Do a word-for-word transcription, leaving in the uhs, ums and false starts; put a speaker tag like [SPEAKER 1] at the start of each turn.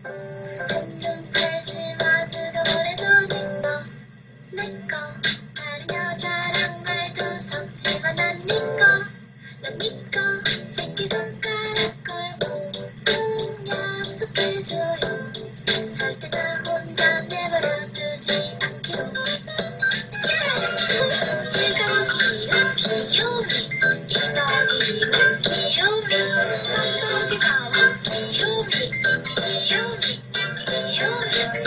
[SPEAKER 1] 한눈 팔지마 뜨거워도 내꺼 내꺼 다른 여자랑 말도 섞지마 난 니꺼 난 니꺼 새끼손가락 걸고 꼭 약속해줘요 절대 나 혼자 내버려두지 않기로 일더기는 귀요미 이더기는 귀요미 넌 거기 나와 귀요미 귀요미 귀요미